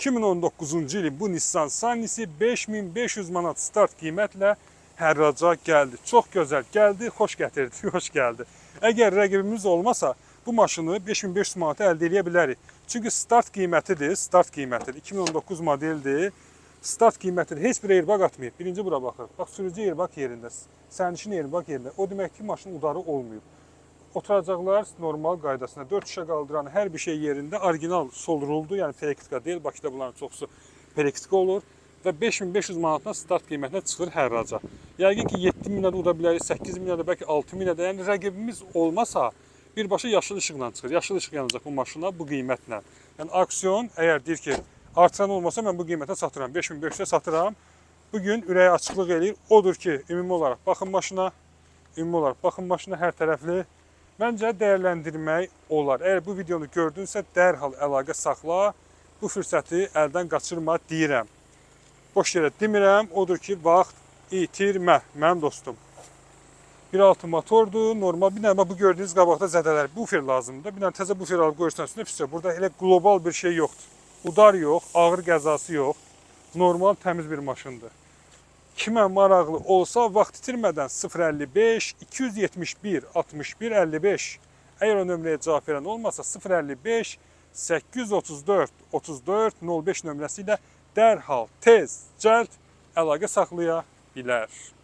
2019-cu ilin bu Nissan Sunny'si 5500 manat start qiymətlə hərraca gəldi. Çox gözəl gəldi, xoş gətirdi, xoş gəldi. Əgər rəqibimiz olmasa, bu maşını 5500 manata əldə edə bilərik. Çünki start qiymətidir, 2019 modeldir. Start qiymətidir, heç bir airbag atmayıb. Birinci bura baxır. Bax, sürücü airbag yerində, sərnişin airbag yerində. O demək ki, maşının udarı olmayıb. Oturacaqlar normal qaydasında. 4 şişə qaldıran hər bir şey yerində. Orijinal sol ruldur, yəni pelektrika deyil. Bakıda bunların çoxusu pelektrika olur. Və 5500 manatdan start qiymətinə çıxır hərraca. Yəqin ki, 7000 də uda bilərik, 8000 də, bəlkə 6000 də. Yəni, rəqibimiz olmasa, birbaşa yaşıl işıqla çıxır. Yaşıl işıq yanacaq bu maşına bu qiymətlə. Yəni, aksiyon əgər deyir ki, artıran olmasa mən bu qiymətə satıram, 5500-ə satıram. Bugün ürəyi açıqlıq eləyir. Odur ki, ümumi olaraq baxın maşına hər tərəfli. Məncə dəyərləndirmək olar. Əgər bu videonu gördünsə, dərhal əlaqə saxla. Bu fürsəti əldən qaçırma deyirəm. Boş yerə demirəm. Odur ki, vaxt itirmə, mənim dostum. 1.6 motordur, normal. Bir dənə bu gördüyünüz qabaqda zədələr, bufer lazımdır. Bir dənə təzə bufer alıb qoyursan üstünə pis. Burada elə qlobal bir şey yoxdur. Udar yox, ağır qəzası yox. Normal, təmiz bir maşındır. Kimə maraqlı olsa, vaxt itirmədən 055 271 61 55. Əgər o nömrəyə cavab verən olmasa 055 834 34 05 nömrəsi ilə dərhal, tez, cəld əlaqə saxlaya bilər.